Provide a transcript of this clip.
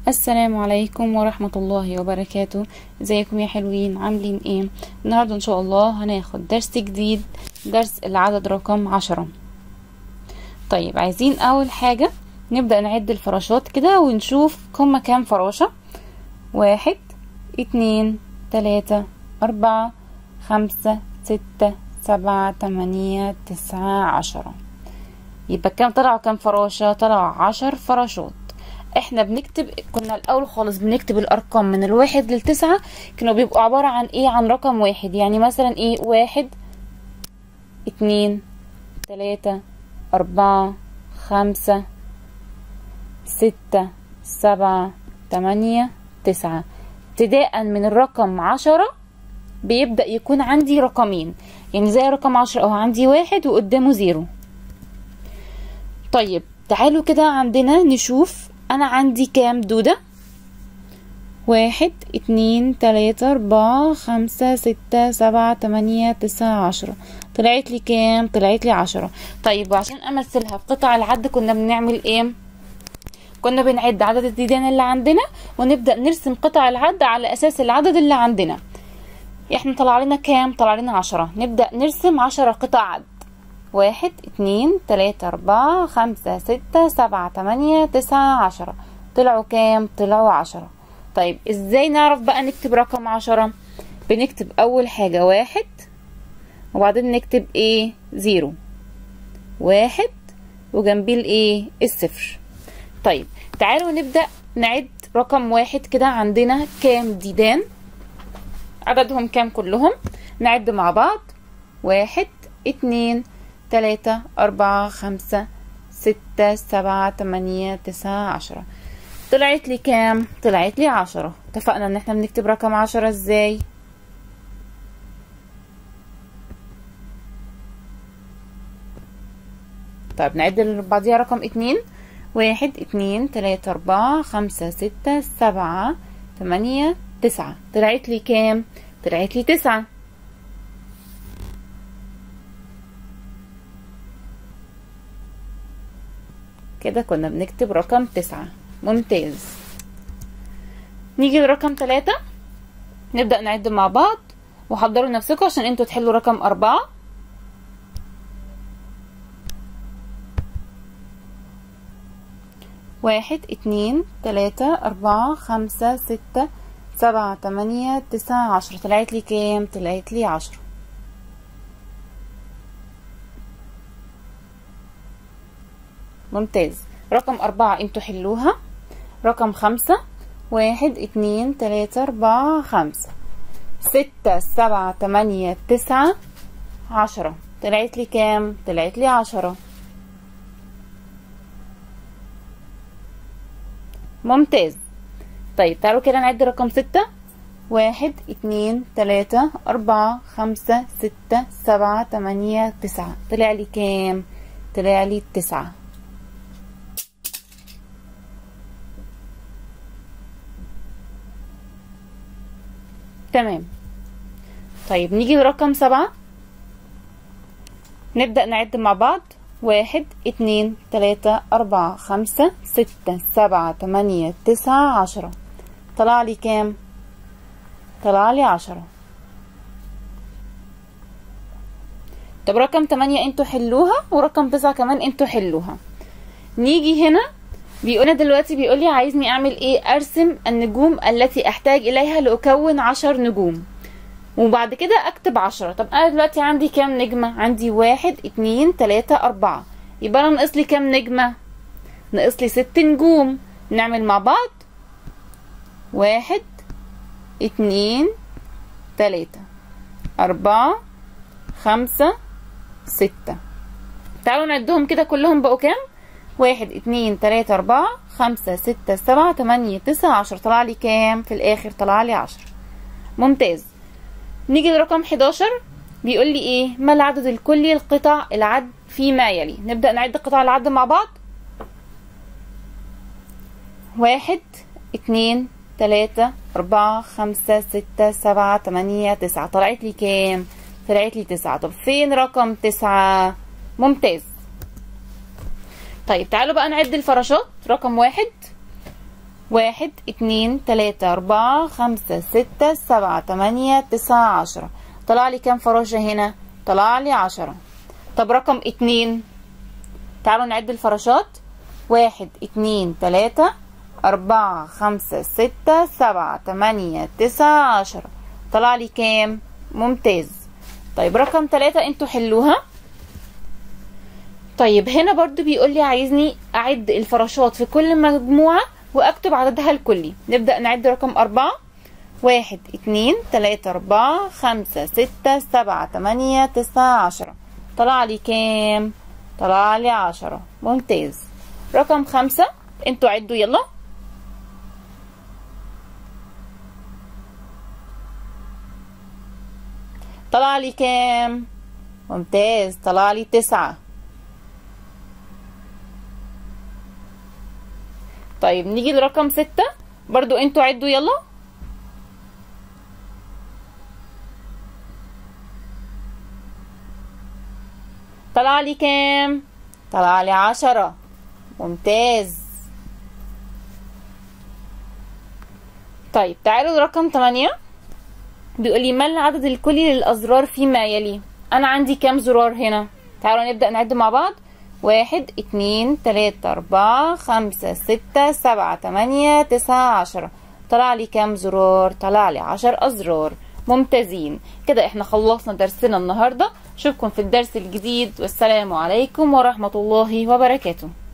السلام عليكم ورحمة الله وبركاته. ازيكم يا حلوين؟ عاملين ايه؟ النهاردة ان شاء الله هناخد درس جديد، درس العدد رقم 10. طيب عايزين اول حاجة نبدأ نعد الفراشات كده ونشوف هما كام فراشة. 1 2 3 4 5 6 7 8 9 10. يبقى كام طلعوا؟ كام فراشة؟ طلعوا 10 فراشات. احنا بنكتب، كنا الاول خالص بنكتب الارقام من 1 ل9، كانوا بيبقوا عبارة عن ايه؟ عن رقم واحد. يعني مثلا ايه؟ 1 2 3 4 5 6 7 8 9. ابتداء من الرقم 10 بيبدأ يكون عندي رقمين، يعني زي رقم 10 اهو عندي 1 وقدامه 0. طيب تعالوا كده عندنا نشوف انا عندي كام دودة. 1 2 3 4 5 6 7 8 9 10. طلعت لي كام؟ طلعت لي 10. طيب وعشان امثلها في قطع العد كنا بنعمل ايه؟ كنا بنعد عدد الديدان اللي عندنا ونبدأ نرسم قطع العد على اساس العدد اللي عندنا. احنا طلع لنا كام؟ طلع لنا 10. نبدأ نرسم 10 قطع عد. 1 2 3 4 5 6 7 8 9 10. طلعوا كام؟ طلعوا 10. طيب ازاي نعرف بقى نكتب رقم 10؟ بنكتب اول حاجة 1 وبعدين نكتب ايه؟ 0 1 وجنبيه الايه؟ الصفر. طيب تعالوا نبدأ نعد رقم 1 كده. عندنا كام ديدان؟ عددهم كام كلهم؟ نعد مع بعض. 1 2 3 4 5 6 7 8 9 10. طلعت لي كام؟ طلعت لي 10. اتفقنا ان احنا بنكتب رقم 10 ازاي؟ طيب نعد بعضيها. رقم 2 1 2 3 4 5 6 7 8 9. طلعت لي كام؟ طلعت لي 9. كده كنا بنكتب رقم 9. ممتاز. نيجي لرقم 3، نبدأ نعد مع بعض وحضروا نفسكم عشان انتوا تحلوا رقم 4. واحد 2 3 4 5 6 7 8 9 10. طلعت لي كام؟ طلعت لي 10. ممتاز. رقم 4 انتوا حلوها. رقم 5 1 2 3 4 5 6 7 8 9 10. طلعت لي كام؟ طلعت لي 10. ممتاز. طيب تعالوا كده نعد رقم 6. 1 2 3 4 5 6 7 8 9. طلع لي كام؟ طلع لي 9. تمام. طيب نيجي لرقم 7، نبدأ نعد مع بعض. 1 2 3 4 5 6 7 8 9 10. طلع لي كام؟ طلع لي 10. طب رقم 8 انتوا حلوها ورقم 9 كمان انتوا حلوها. نيجي هنا بيقولنا دلوقتي، بيقولي عايزني اعمل ايه؟ ارسم النجوم التي احتاج اليها لاكون 10 نجوم وبعد كده اكتب 10. طب انا دلوقتي عندي كام نجمة؟ عندي 1 2 3 4. يبقى انا ناقص لي كام نجمة؟ ناقص لي 6 نجوم. نعمل مع بعض. 1 2 3 4 5 6. تعالوا نعدهم كده كلهم بقوا كام؟ 1 2 3 4 5 6 7 8 9 10. طلع لي كام في الاخر؟ طلع لي 10. ممتاز. نيجي لرقم 11، بيقول لي ايه؟ ما العدد الكلي لقطع العد فيما يلي؟ نبدأ نعد قطع العد مع بعض. 1 2 3 4 5 6 7 8 9. طلعت لي كام؟ طلعت لي 9. طب فين رقم 9؟ ممتاز. طيب تعالوا بقى نعد الفراشات. رقم 1 1 2 3 4 5 6 7 8 9 10. طلع لي كام فراشة هنا؟ طلع لي 10. طب رقم 2، تعالوا نعد الفراشات. 1 2 3 4 5 6 7 8 9 10. طلع لي كام؟ ممتاز. طيب رقم 3 انتوا حلوها. طيب هنا برضو بيقول لي عايزني اعد الفراشات في كل مجموعة واكتب عددها الكلي. نبدأ نعد رقم 4. 1 2 3 4 5 6 7 8 9 10. طلع لي كام؟ طلع لي 10. ممتاز. رقم 5 انتوا عدوا يلا. طلع لي كام؟ ممتاز، طلع لي 9. طيب نيجي لرقم 6، برضو انتوا عدوا يلا. طلع لي كام؟ طلع لي 10. ممتاز. طيب تعالوا لرقم 8، بيقول لي ما العدد الكلي للأزرار فيما يلي؟ أنا عندي كام زرار هنا؟ تعالوا نبدأ نعد مع بعض. 1 2 3 4 5 6 7 8 9 10. طلع لي كام زرار؟ طلع لي 10 أزرار. ممتازين. كده احنا خلصنا درسنا النهاردة. اشوفكم في الدرس الجديد، والسلام عليكم ورحمة الله وبركاته.